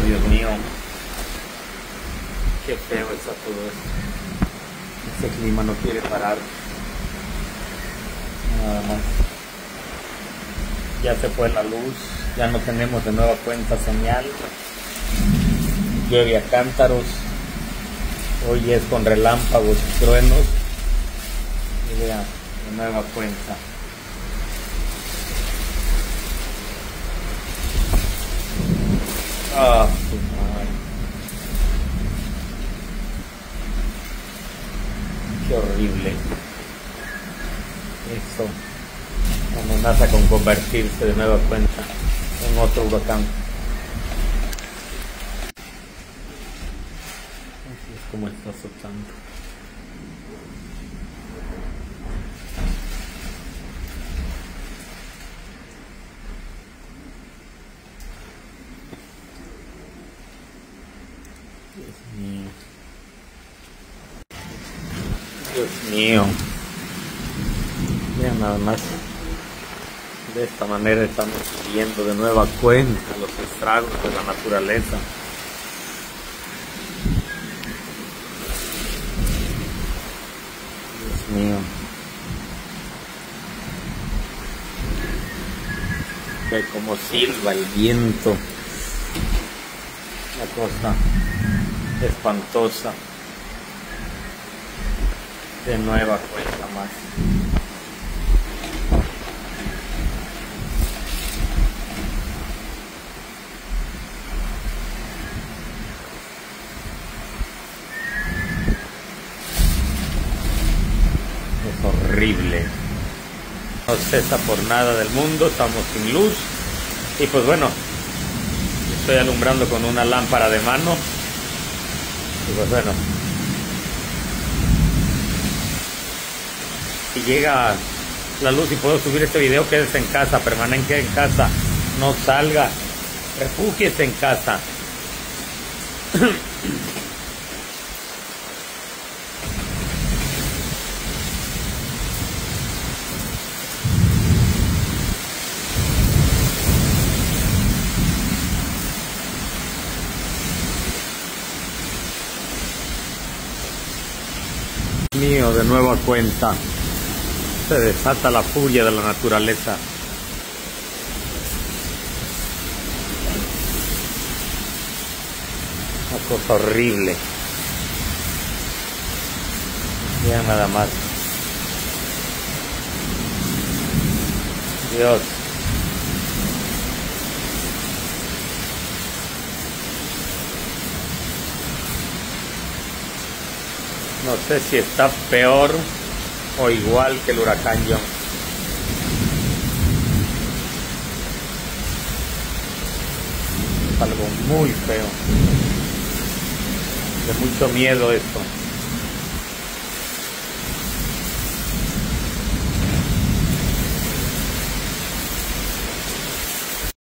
Dios mío. Qué feo está todo esto. Ese clima no quiere parar. Nada más. Ya se fue la luz. Ya no tenemos de nueva cuenta señal. Llueve a cántaros. Hoy es con relámpagos y truenos. Y vean, de nueva cuenta. Ah, su madre. Qué horrible. Esto amenaza con convertirse de nueva cuenta en otro huracán. Así es como está azotando. Dios mío. Dios mío. Vean nada más. De esta manera estamos viendo de nueva cuenta los estragos de la naturaleza. Dios mío. Ve cómo silba el viento. Una cosa espantosa. De nueva cuenta más. Es horrible. No cesa por nada del mundo, estamos sin luz. Y pues bueno, estoy alumbrando con una lámpara de mano. Y pues bueno, si llega la luz y puedo subir este video, quédese en casa, permanezca en casa, no salga, refúgiese en casa. Mío, de nueva cuenta se desata la furia de la naturaleza. Una cosa horrible. Vean nada más. Dios. No sé si está peor o igual que el huracán John. Es algo muy feo. De mucho miedo esto.